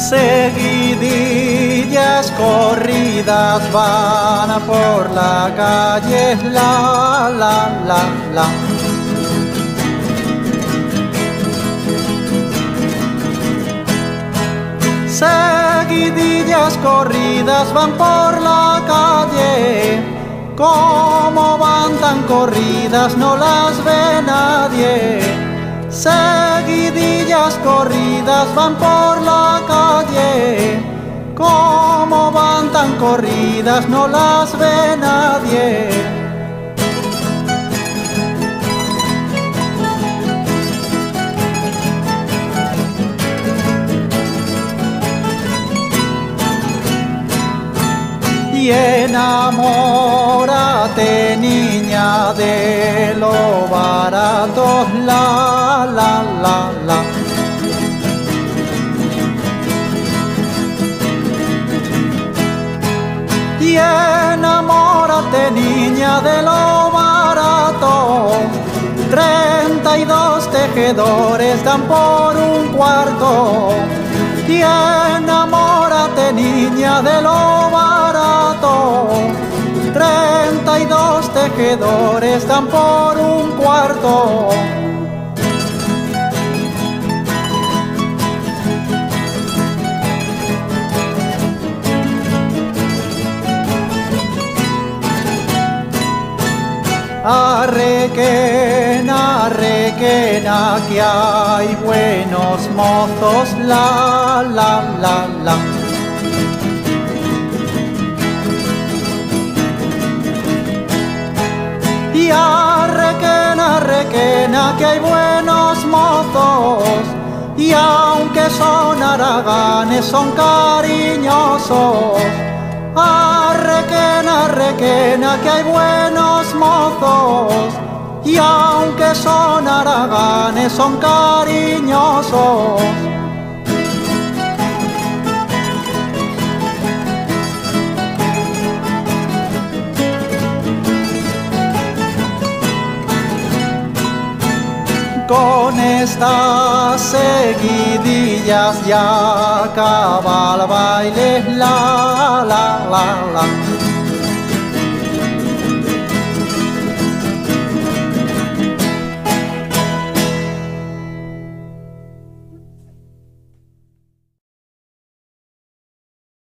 Seguidillas corridas van por la calle, la, la, la, la. Seguidillas corridas van por la calle, como van tan corridas no las ve nadie. Seguidillas corridas van por la calle, como van tan corridas no las ve nadie. Y enamórate, niña, de lo barato, la, la, la, la. Y enamórate, niña, de lo barato. 32 tejedores dan por un cuarto. Y enamórate, niña, de lo barato. 32 tejedores dan por un cuarto. Arrequena, arrequena, que hay buenos mozos, la, la, la, la. Y arrequena, arrequena, que hay buenos mozos, y aunque son haraganes, son cariñosos. Arrequena, arrequena, que hay buenos mozos, y aunque son haraganes, son cariñosos. Con estas seguidillas ya acaba el baile, la, la, la, la.